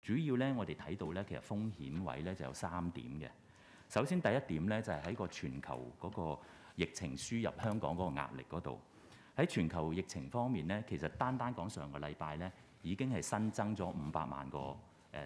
主要咧我哋睇到咧，其實風險位咧就有3點嘅。首先第一點咧就係喺個全球嗰個疫情輸入香港嗰個壓力嗰度。喺全球疫情方面咧，其實單講上個禮拜咧，已經係新增咗500萬個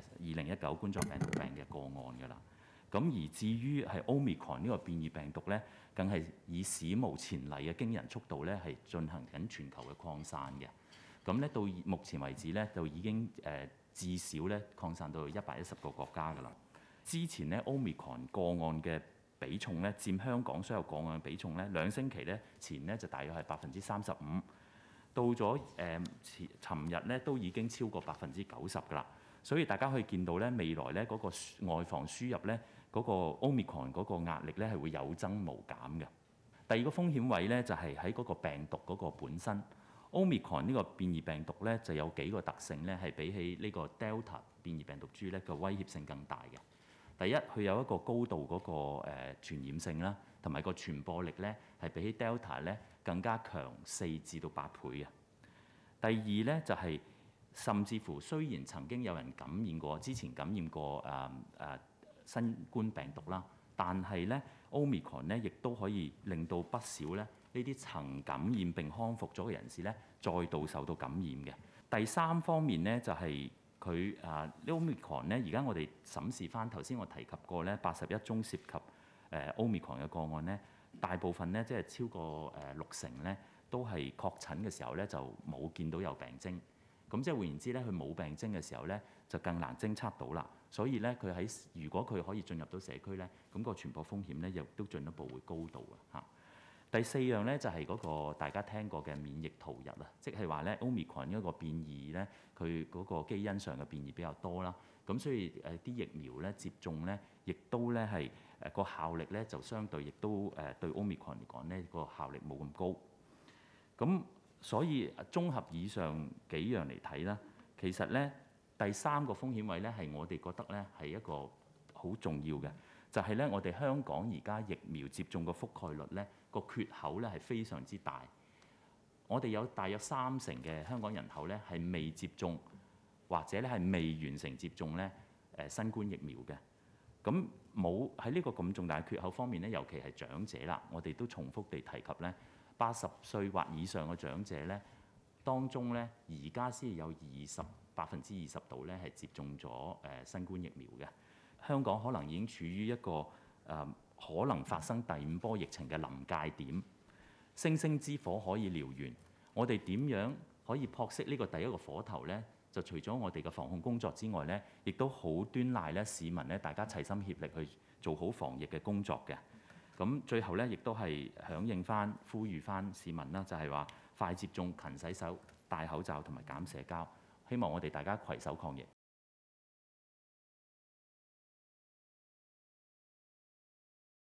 2019冠狀病毒病嘅個案㗎啦。咁而至於係 Omicron 呢個變異病毒咧，更係以史無前例嘅驚人速度咧，係進行緊全球嘅擴散嘅。咁咧到目前為止咧，就已經至少咧擴散到110個國家㗎啦。之前咧 Omicron 個案嘅比重咧，佔香港所有個案嘅比重咧，2星期咧前咧就大約係35%，到咗尋日咧都已經超過90%㗎啦。所以大家可以見到咧，未來咧嗰個外防輸入咧嗰個 Omicron 嗰個壓力咧係會有增無減嘅。第二個風險位咧就係喺嗰個病毒嗰個本身 Omicron 呢個變異病毒咧就有幾個特性咧係比起呢個 Delta 變異病毒株咧個威脅性更大嘅。第一，佢有一個高度嗰個傳染性啦，同埋個傳播力咧係比起 Delta 咧更加強4至到8倍嘅。第二咧就係甚至乎雖然曾經有人之前感染過新冠病毒啦，但係咧 Omicron 咧亦都可以令到不少咧呢啲曾感染並康復咗嘅人士咧再度受到感染嘅。第三方面咧就係佢Omicron 咧，而家我哋審視翻頭先我提及過咧81宗涉及Omicron 嘅個案咧，大部分咧即係超過60%咧都係確診嘅時候咧就冇見到有病徵。咁即係換言之咧，佢冇病徵嘅時候咧就更難偵測到啦。所以咧佢如果佢可以進入到社區咧，咁個傳播風險咧亦都進一步會高度嘅嚇。第四樣咧就係嗰個大家聽過嘅免疫逃逸啊，即係話咧 Omicron 一個變異咧，佢嗰個基因上嘅變異比較多啦，咁所以啲疫苗咧接種咧，亦都咧係個效力咧就相對亦都對 Omicron 嚟講咧個效力冇咁高。咁所以綜合以上幾樣嚟睇啦，其實咧第三個風險位咧係我哋覺得咧係一個好重要嘅。就係咧，我哋香港而家疫苗接種個覆蓋率咧，個缺口咧係非常之大。我哋有大約30%嘅香港人口咧係未接種，或者咧係未完成接種咧新冠疫苗嘅。咁冇喺呢個咁重大嘅缺口方面咧，尤其係長者啦，我哋都重複地提及咧，80歲或以上嘅長者咧，當中咧而家先有20%度咧係接種咗新冠疫苗嘅。香港可能已經處於一個可能發生第5波疫情嘅臨界點，星星之火可以燎原。我哋點樣可以撲熄呢個第一個火頭呢？就除咗我哋嘅防控工作之外呢，亦都好端賴咧市民咧，大家齊心協力去做好防疫嘅工作嘅。咁最後呢，亦都係響應翻、呼籲翻市民啦，就係話快接種、勤洗手、戴口罩同埋減社交。希望我哋大家攜手抗疫。